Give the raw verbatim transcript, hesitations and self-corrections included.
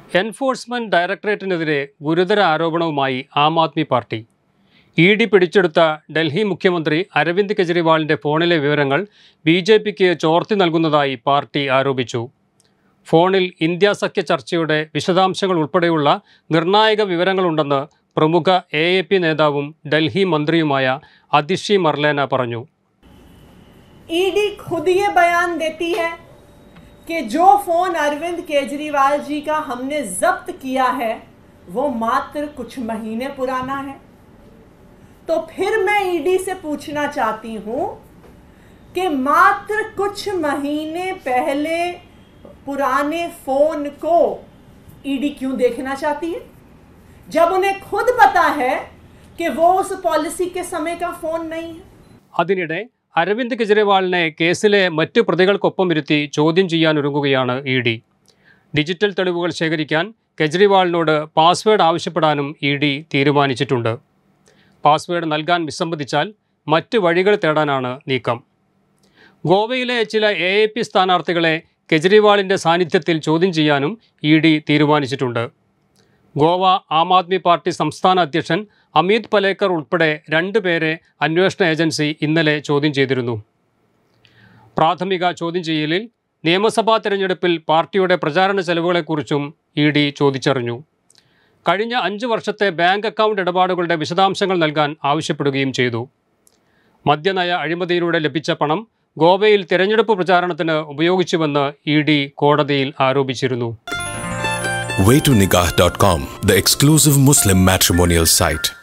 Enforcement ഡയറക്ടറേറ്റിനെതിരെ ഗുരുതര ആരോപണവുമായി Aam Aadmi party. E D പിടിച്ചെടുത്ത ഡൽഹി മുഖ്യമന്ത്രി അരവിന്ദ് കെജ്രിവാളിൻ്റെ ഫോണിലെ വിവരങ്ങൾ ബി ജെ പിക്ക് ചോർത്തി നൽകുന്നതായി പാർട്ടി ആരോപിച്ചു. ഫോണിൽ ഇന്ത്യ സഖ്യ ചർച്ചയുടെ വിശദാംശങ്ങൾ ഉൾപ്പെടെയുള്ള നിർണായക വിവരങ്ങളുണ്ടെന്ന് പ്രമുഖ എ എ പി നേതാവും ഡൽഹി മന്ത്രിയുമായ അതിഷി മർലേന പറഞ്ഞു. ई डी खुद ये बयान देती है कि जो फ़ोन अरविंद केजरीवाल जी का हमने जब्त किया है वो मात्र कुछ महीने पुराना है. तो फिर मैं ई डी से पूछना चाहती हूँ कि मात्र कुछ महीने पहले पुराने फ़ोन को ई डी क्यों देखना चाहती है, जब उन्हें खुद पता है कि वो उस पॉलिसी के समय का फ़ोन नहीं है. അതിനിടെ അരവിന്ദ് കെജ്രിവാളിനെ കേസിലെ മറ്റ് പ്രതികൾക്കൊപ്പം ഇരുത്തി ചോദ്യം ചെയ്യാനൊരുങ്ങുകയാണ് ഇ ഡി. ഡിജിറ്റൽ തെളിവുകൾ ശേഖരിക്കാൻ കെജ്രിവാളിനോട് പാസ്വേഡ് ആവശ്യപ്പെടാനും ഇ ഡി തീരുമാനിച്ചിട്ടുണ്ട്. പാസ്വേഡ് നൽകാൻ വിസമ്മതിച്ചാൽ മറ്റ് വഴികൾ തേടാനാണ് നീക്കം. ഗോവയിലെ ചില എ എ പി സ്ഥാനാർത്ഥികളെ കെജ്രിവാളിൻ്റെ സാന്നിധ്യത്തിൽ ചോദ്യം ചെയ്യാനും ഇ ഡി തീരുമാനിച്ചിട്ടുണ്ട്. ഗോവ ആം ആദ്മി പാർട്ടി സംസ്ഥാന അധ്യക്ഷൻ അമിത് പലേക്കർ ഉൾപ്പെടെ രണ്ട് പേരെ അന്വേഷണ ഏജൻസി ഇന്നലെ ചോദ്യം ചെയ്തിരുന്നു. പ്രാഥമിക ചോദ്യം ചെയ്യലിൽ നിയമസഭാ തെരഞ്ഞെടുപ്പിൽ പാർട്ടിയുടെ പ്രചാരണ ചെലവുകളെക്കുറിച്ചും ഇ ഡി ചോദിച്ചറിഞ്ഞു. കഴിഞ്ഞ അഞ്ച് വർഷത്തെ ബാങ്ക് അക്കൗണ്ട് ഇടപാടുകളുടെ വിശദാംശങ്ങൾ നൽകാൻ ആവശ്യപ്പെടുകയും ചെയ്തു. മദ്യനയ അഴിമതിയിലൂടെ ലഭിച്ച പണം ഗോവയിൽ തെരഞ്ഞെടുപ്പ് പ്രചാരണത്തിന് ഉപയോഗിച്ചുവെന്ന് ഇ ഡി കോടതിയിൽ ആരോപിച്ചിരുന്നു. way to nikah dot com, the exclusive Muslim matrimonial site.